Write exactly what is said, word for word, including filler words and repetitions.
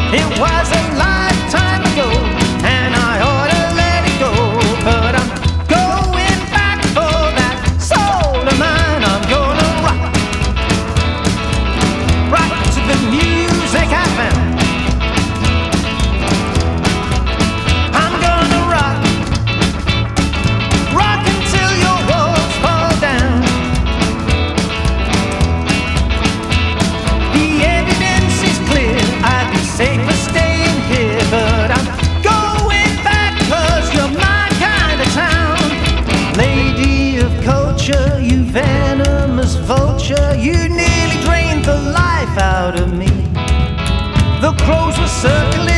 It was a lifetime ago, and I ought to let it go, but I'm going back for that soul of mine. I'm gonna rock, rock to the music I found. I'm gonna rock, rock until your walls fall down. The evidence is clear, I'd be safer staying here, but I'm going back 'cause you're my kind of town. Lady of culture, you venomous vulture, you nearly drained the life out of me. The crows were circling